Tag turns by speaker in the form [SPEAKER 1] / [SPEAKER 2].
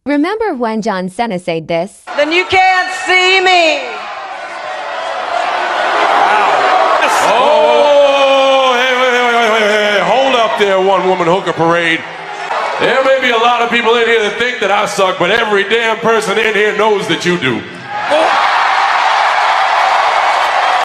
[SPEAKER 1] Remember when John Cena said this?
[SPEAKER 2] Then you can't see me.
[SPEAKER 3] Oh, hey, hold up there, one-woman hooker parade. There may be a lot of people in here that think that I suck, but every damn person in here knows that you do.